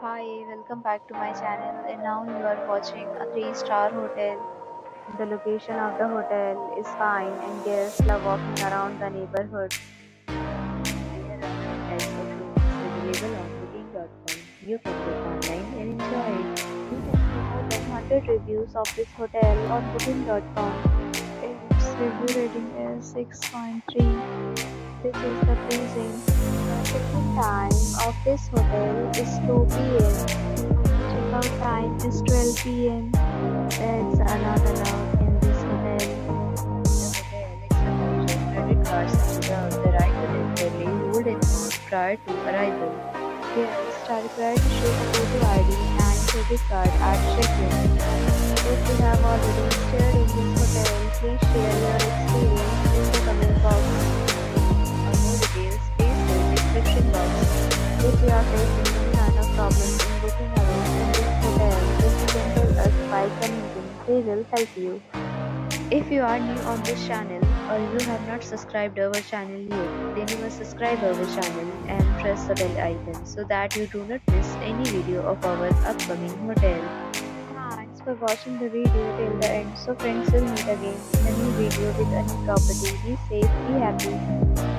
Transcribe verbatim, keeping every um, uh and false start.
Hi, welcome back to my channel, and now you are watching a three star hotel. The location of the hotel is fine and guests love walking around the neighborhood. There are many types of rooms available on booking dot com. You can book online and enjoy it. You can see more than one hundred reviews of this hotel on booking dot com. Its review rating is six point three, which is the pleasing. The check-in time of this hotel is two p m Check-out time is twelve p m Pets are not allowed in this hotel. The hotel accepts credit cards and reserves the right to temporarily hold an amount prior to arrival. Guests are required to show a photo I D and credit card at check-in. If you have already stayed in this hotel, please share your experience in the comment box. For more details, please read the description box. If you are facing any kind of problems in booking a room in this hotel, just you can tell us by commenting. We will help you. If you are new on this channel or you have not subscribed our channel yet, then you must subscribe our channel and press the bell icon so that you do not miss any video of our upcoming hotel. Thanks for watching the video till the end. So friends, will meet again in a new video with a new property. Be safe, be happy.